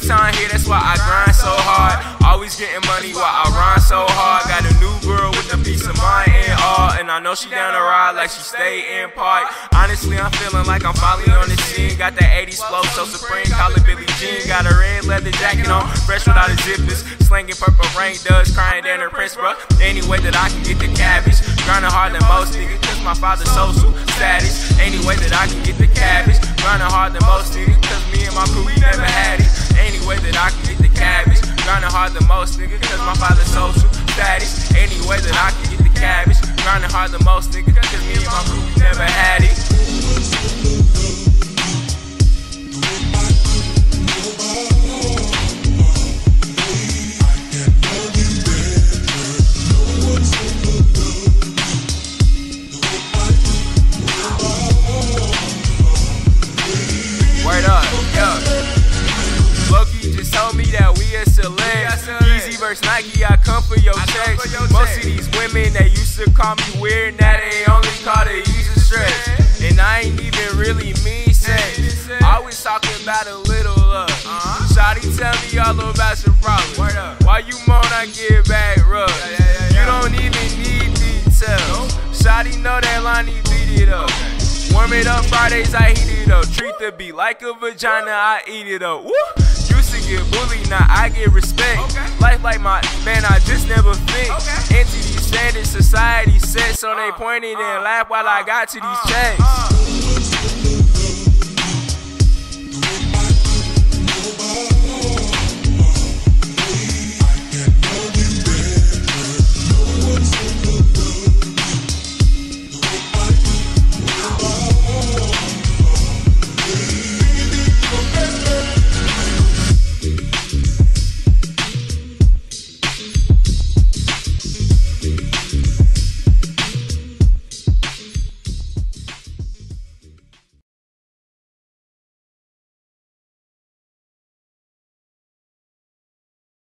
time here, that's why I grind so hard. Always getting money while I rhyme so hard. Got a new girl with a piece of mind and all, and I know she down to ride like she stay in park. Honestly, I'm feeling like I'm finally on the scene. Got that 80s flow, so supreme, call it Billie Jean. Got a red leather jacket on, fresh without a zippers. Slanging purple rain does, crying down her prince, bruh. Any way that I can get the cabbage. Grinding hard than most niggas, cause my father's social status. Any way that I can get the cabbage. Grinding hard than most niggas, cause me and my crew, we never had it. Any way that I can get the cabbage. Grinding hard than most niggas, cause my father's social status. Any way that I can get the cabbage. Grinding hard than most niggas, cause me and my crew, we never had it. Word up, yo. Loki just told me that we a select. Easy versus Nike, I come for your checks. Most of these women, they used to call me weird, now they only call it easy stress. And I ain't even really mean sex. Always talking about a little love. Shawty tell me all about your problems. Why you moan, I get back rough. You don't even need details. Shawty know that Lonnie beat it up. Warm it up Fridays, I heat it up. Treat the beat like a vagina, I eat it up. Woo! Used to get bullied, now I get respect. Life like my man, I just never fit. Into these standards, society set, so they pointed and laugh while I got to these checks.